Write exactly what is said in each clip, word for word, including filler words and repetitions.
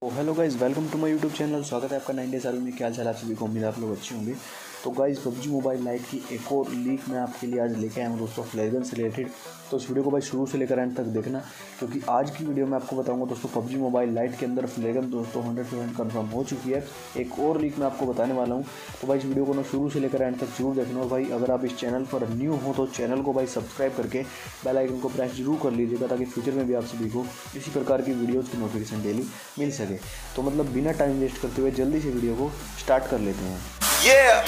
तो hello guys, welcome to my YouTube channel. स्वागत है आपका नाइन डेज आर्मी में। क्या हाल आप सभी को, उम्मीद है आप लोग अच्छे होंगे। तो गाइज़, पबजी मोबाइल लाइट की एक और लीक मैं आपके लिए आज लेके आया हूँ दोस्तों, फ्लेयरगन से रिलेटेड। तो इस वीडियो को भाई शुरू से लेकर एंड तक देखना, क्योंकि आज की वीडियो में आपको बताऊंगा दोस्तों पबजी मोबाइल लाइट के अंदर फ्लेयरगन दोस्तों हंड्रेड परसेंट कन्फर्म हो चुकी है। एक और लीक मैं आपको बताने वाला हूँ। तो भाई इस वीडियो को ना शुरू से लेकर एंड तक जरूर देखना। और भाई अगर आप इस चैनल पर न्यू हो तो चैनल को भाई सब्सक्राइब करके बेल आइकन को प्रेस जरूर कर लीजिएगा, ताकि फ्यूचर में भी आप सभी को इसी प्रकार की वीडियोज़ की नोटिफिकेशन डेली मिल सके। तो मतलब बिना टाइम वेस्ट करते हुए जल्दी से वीडियो को स्टार्ट कर लेते हैं। yeah!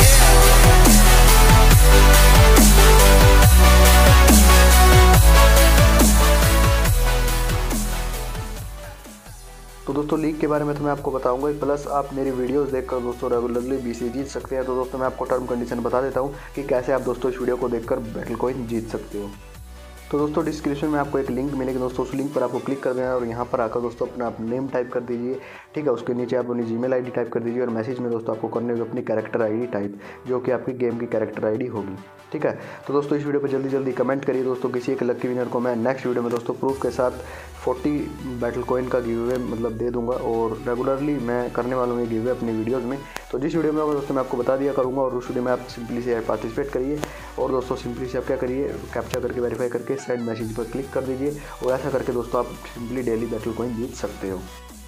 तो दोस्तों लीक के बारे में तो मैं आपको बताऊंगा, प्लस आप मेरी वीडियोस देखकर दोस्तों रेगुलरली बीसी जीत सकते हैं। तो दोस्तों मैं आपको टर्म कंडीशन बता देता हूं कि कैसे आप दोस्तों इस वीडियो को देखकर बैटल कॉइन जीत सकते हो। तो दोस्तों डिस्क्रिप्शन में आपको एक लिंक मिलेगी दोस्तों, उस लिंक पर आपको क्लिक कर देना है और यहाँ पर आकर दोस्तों अपना नेम टाइप कर दीजिए। ठीक है, उसके नीचे आप अपनी जीमेल आईडी टाइप कर दीजिए और मैसेज में दोस्तों आपको करनी होगी अपनी कैरेक्टर आईडी टाइप, जो कि आपकी गेम की कैरेक्टर आईडी होगी। ठीक है, तो दोस्तों इस वीडियो पर जल्दी जल्दी कमेंट करिए दोस्तों। किसी एक लकी विनर को मैं नेक्स्ट वीडियो में दोस्तों प्रूफ के साथ चालीस बैटल कॉइन का गिव अवे मतलब दे दूंगा, और रेगुलरली मैं करने वाला हूँ ये गिव अवे अपनी वीडियोज़ में। तो जिस वीडियो में होगा दोस्तों मैं आपको बता दिया करूँगा, और उस वीडियो में आप सिंपली से पार्टिसिपेट करिए। और दोस्तों सिंपली से आप क्या करिए, कैप्चा करके वेरीफाई करके सेंड मैसेज पर क्लिक कर दीजिए, और ऐसा करके दोस्तों आप सिंपली डेली बैटल कॉइन जीत सकते हो।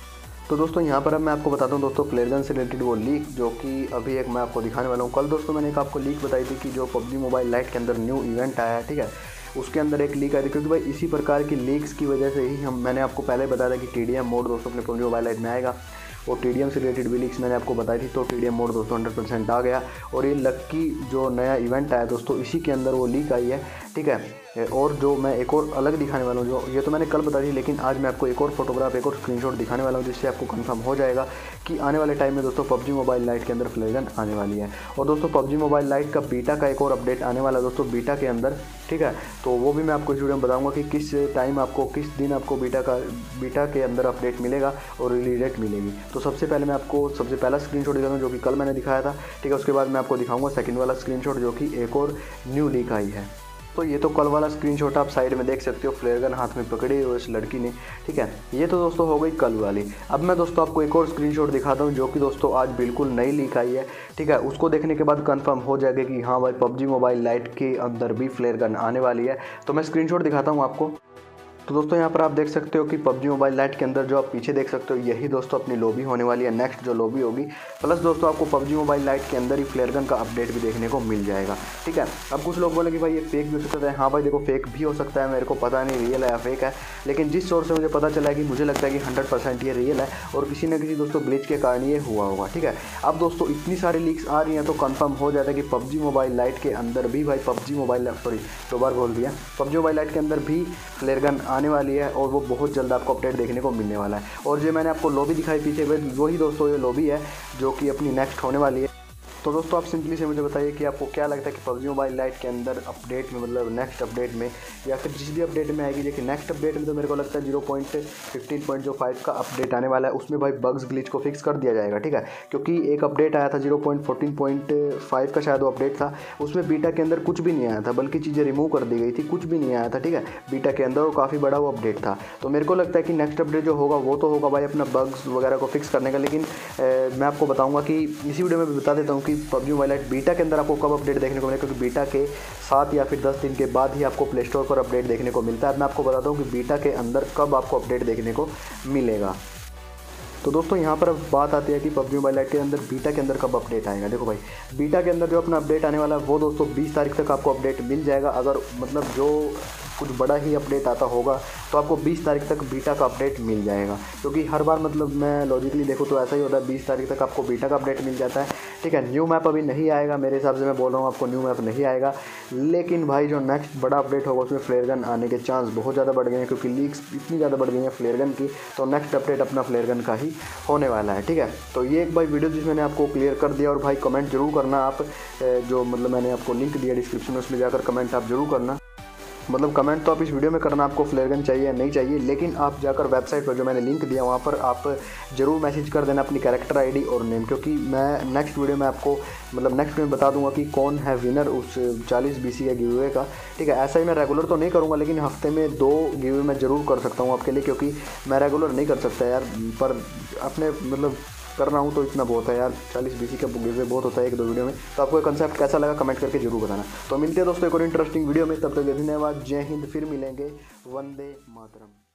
तो दोस्तों यहाँ पर अब मैं आपको बताता हूँ दोस्तों फ्लेयरगन से रिलेटेड वो लीक, जो कि अभी एक मैं आपको दिखाने वाला हूँ। कल दोस्तों मैंने एक आपको लीक बताई थी कि जो पबजी मोबाइल लाइट के अंदर न्यू इवेंट आया है, ठीक है, उसके अंदर एक लीक आई थी। क्योंकि भाई इसी प्रकार की लीक्स की वजह से ही हम मैंने आपको पहले बताया था कि टीडीएम मोड दोस्तों अपने पबजी मोबाइल लाइट में आएगा, और टीडीएम से रिलेटेड भी लीक्स मैंने आपको बताई थी। तो टीडीएम मोड दोस्तों हंड्रेड परसेंट आ गया, और ये लक्की जो नया इवेंट आया दोस्तों इसी के अंदर वो लीक आई है। ठीक है, और जो मैं एक और अलग दिखाने वाला हूँ, जो ये तो मैंने कल बताई थी, लेकिन आज मैं आपको एक और फोटोग्राफ एक और स्क्रीनशॉट दिखाने वाला हूँ, जिससे आपको कंफर्म हो जाएगा कि आने वाले टाइम में दोस्तों पबजी मोबाइल लाइट के अंदर फ्लेयरगन आने वाली है। और दोस्तों पबजी मोबाइल लाइट का बीटा का एक और अपडेट आने वाला है दोस्तों बीटा के अंदर। ठीक है, तो वो भी मैं आपको इस वीडियो में बताऊंगा कि किस टाइम आपको किस दिन आपको बीटा का बीटा के अंदर अपडेट मिलेगा और रिलीज डेट मिलेगी। तो सबसे पहले मैं आपको सबसे पहला स्क्रीनशॉट दिखाता हूँ, जो कि कल मैंने दिखाया था। ठीक है, उसके बाद मैं आपको दिखाऊंगा सेकंड वाला स्क्रीनशॉट, जो कि एक और न्यू लीक आई है। तो ये तो कल वाला स्क्रीनशॉट आप साइड में देख सकते हो, फ्लेयरगन हाथ में पकड़ी हुई इस लड़की ने। ठीक है, ये तो दोस्तों हो गई कल वाली। अब मैं दोस्तों आपको एक और स्क्रीनशॉट दिखाता हूँ, जो कि दोस्तों आज बिल्कुल नई लीक आई है। ठीक है, उसको देखने के बाद कंफर्म हो जाएगा कि हाँ भाई पबजी मोबाइल लाइट के अंदर भी फ्लेयरगन आने वाली है। तो मैं स्क्रीनशॉट दिखाता हूँ आपको। तो दोस्तों यहाँ पर आप देख सकते हो कि पबजी मोबाइल लाइट के अंदर जो आप पीछे देख सकते हो, यही दोस्तों अपनी लॉबी होने वाली है, नेक्स्ट जो लॉबी होगी। प्लस दोस्तों आपको पबजी मोबाइल लाइट के अंदर ही फ्लेयरगन का अपडेट भी देखने को मिल जाएगा। ठीक है, अब कुछ लोग बोले कि भाई ये फेक भी हो सकता है। हाँ भाई देखो, फेक भी हो सकता है, मेरे को पता नहीं रियल है या फेक है, लेकिन जिस सोर्स से मुझे पता चला है कि मुझे लगता है कि हंड्रेड परसेंट ये रियल है, और किसी न किसी दोस्तों ग्लिच के कारण ये हुआ होगा। ठीक है, अब दोस्तों इतनी सारी लीक्स आ रही हैं, तो कंफर्म हो जाता है कि पबजी मोबाइल लाइट के अंदर भी भाई पबजी मोबाइल सॉरी दो बार बोल दिया पबजी मोबाइल लाइट के अंदर भी फ्लेयरगन आने वाली है, और वो बहुत जल्द आपको अपडेट देखने को मिलने वाला है। और जो मैंने आपको लॉबी दिखाई पीछे, वही दोस्तों ये लॉबी है जो कि अपनी नेक्स्ट होने वाली है। तो दोस्तों आप सिंपली से मुझे बताइए कि आपको क्या लगता है कि पबजी मोबाइल लाइट के अंदर अपडेट में मतलब नेक्स्ट अपडेट में या फिर जिस भी अपडेट में आएगी, लेकिन नेक्स्ट अपडेट में तो मेरे को लगता है जीरो पॉइंट फिफ्टीन पॉइंट जो फाइव का अपडेट आने वाला है, उसमें भाई बग्स ग्लिच को फिक्स कर दिया जाएगा। ठीक है, क्योंकि एक अपडेट आया था zero point fourteen point five का शायद वो अपडेट था, उसमें बीटा के अंदर कुछ भी नहीं आया था, बल्कि चीज़ें रिमूव कर दी गई थी, कुछ भी नहीं आया था। ठीक है, बीटा के अंदर वो काफ़ी बड़ा वो अपडेट था। तो मेरे को लगता है कि नेक्स्ट अपडेट जो होगा वो तो होगा भाई अपना बग्स वगैरह को फिक्स करने का। लेकिन ए, मैं आपको बताऊँगा कि इसी वीडियो में भी बता देता हूँ कि पबजी मोबाइल लाइट बीटा के अंदर आपको कब अपडेट देखने को मिलेगा, क्योंकि बीटा के सात या फिर दस दिन के बाद ही आपको प्ले स्टोर पर अपडेट देखने को मिलता है। मैं आपको बताता हूँ कि बीटा के अंदर कब आपको अपडेट देखने को मिलेगा। तो दोस्तों यहाँ पर अब बात आती है कि पबजी मोबाइल लाइट के अंदर बीटा के अंदर कब अपडेट आएगा। देखो भाई, बीटा के अंदर जो अपना अपडेट आने वाला है वो दोस्तों बीस तारीख तक आपको अपडेट मिल जाएगा। अगर मतलब जो कुछ बड़ा ही अपडेट आता होगा तो आपको बीस तारीख तक बीटा का अपडेट मिल जाएगा, क्योंकि हर बार मतलब मैं लॉजिकली देखूँ तो ऐसा ही होता है, बीस तारीख तक आपको बीटा का अपडेट मिल जाता है। ठीक है, न्यू मैप अभी नहीं आएगा मेरे हिसाब से, मैं बोल रहा हूँ आपको न्यू मैप नहीं आएगा, लेकिन भाई जो नेक्स्ट बड़ा अपडेट होगा उसमें फ्लेयरगन आने के चांस बहुत ज़्यादा बढ़ गए हैं, क्योंकि लीक्स इतनी ज़्यादा बढ़ गई हैं फ्लेयरगन की। तो नेक्स्ट अपडेट अपना फ्लेयरगन का ही होने वाला है। ठीक है, तो ये एक भाई वीडियो जिस मैंने आपको क्लियर कर दिया। और भाई कमेंट जरूर करना आप, जो मतलब मैंने आपको लिंक दिया डिस्क्रिप्शन में, उसमें जाकर कमेंट आप जरूर करना। मतलब कमेंट तो आप इस वीडियो में करना आपको फ्लेयर गन चाहिए या नहीं चाहिए, लेकिन आप जाकर वेबसाइट पर जो मैंने लिंक दिया वहाँ पर आप ज़रूर मैसेज कर देना अपनी कैरेक्टर आईडी और नेम, क्योंकि मैं नेक्स्ट वीडियो में आपको मतलब नेक्स्ट वीडियो में बता दूंगा कि कौन है विनर उस चालीस बी सी के गिव अवे का। ठीक है, ऐसा ही मैं रेगुलर तो नहीं करूँगा, लेकिन हफ्ते में दो गिव अवे मैं ज़रूर कर सकता हूँ आपके लिए, क्योंकि मैं रेगुलर नहीं कर सकता यार, पर अपने मतलब कर रहा हूँ तो इतना बहुत है यार। चालीस बीसी का गिव अवे बहुत होता है एक दो वीडियो में। तो आपको कंसेप्ट कैसा लगा कमेंट करके जरूर बताना। तो मिलते हैं दोस्तों एक और इंटरेस्टिंग वीडियो में, तब तक धन्यवाद, जय हिंद, फिर मिलेंगे, वंदे मातरम।